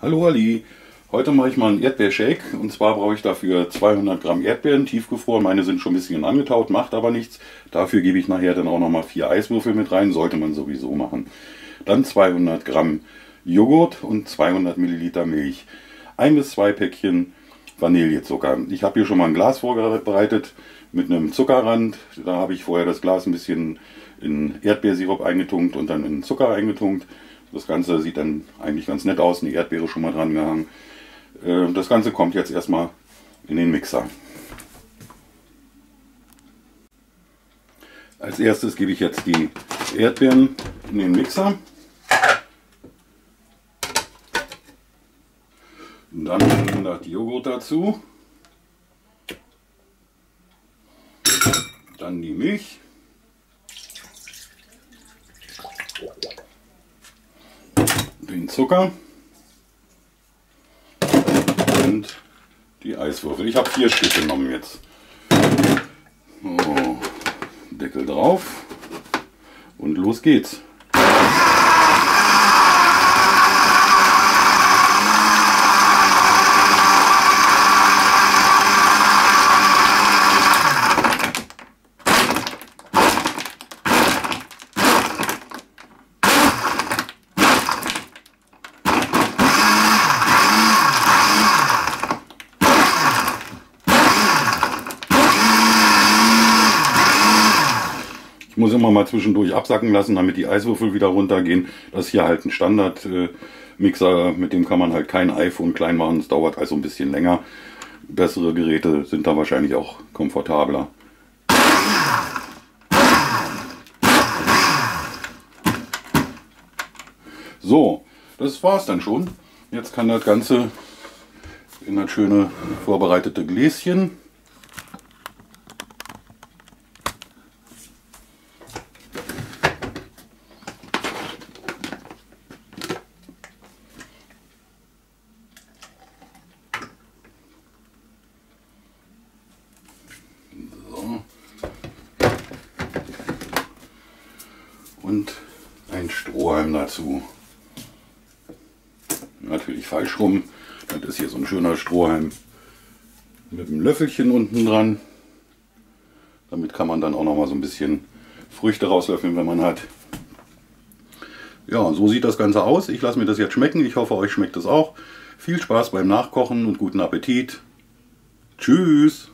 Hallo Ali, heute mache ich mal einen Erdbeershake und zwar brauche ich dafür 200 Gramm Erdbeeren, tiefgefroren. Meine sind schon ein bisschen angetaut, macht aber nichts. Dafür gebe ich nachher dann auch nochmal 4 Eiswürfel mit rein, sollte man sowieso machen. Dann 200 Gramm Joghurt und 200 Milliliter Milch. 1 bis 2 Päckchen Vanillezucker. Ich habe hier schon mal ein Glas vorbereitet mit einem Zuckerrand. Da habe ich vorher das Glas ein bisschen in Erdbeersirup eingetunkt und dann in Zucker eingetunkt. Das Ganze sieht dann eigentlich ganz nett aus, eine Erdbeere schon mal dran gehangen. Das Ganze kommt jetzt erstmal in den Mixer. Als erstes gebe ich jetzt die Erdbeeren in den Mixer. Dann 100 Joghurt dazu. Dann die Milch. Den Zucker und die Eiswürfel. Ich habe 4 Stück genommen jetzt. So, Deckel drauf und los geht's. Ich muss immer mal zwischendurch absacken lassen, damit die Eiswürfel wieder runtergehen. Das ist hier halt ein Standard-Mixer, mit dem kann man halt kein iPhone klein machen. Es dauert also ein bisschen länger. Bessere Geräte sind da wahrscheinlich auch komfortabler. So, das war's dann schon. Jetzt kann das Ganze in das schöne vorbereitete Gläschen. Und ein Strohhalm dazu. Natürlich falsch rum. Das ist hier so ein schöner Strohhalm mit einem Löffelchen unten dran. Damit kann man dann auch noch mal so ein bisschen Früchte rauslöffeln, wenn man hat. Ja, so sieht das Ganze aus. Ich lasse mir das jetzt schmecken. Ich hoffe, euch schmeckt es auch. Viel Spaß beim Nachkochen und guten Appetit. Tschüss!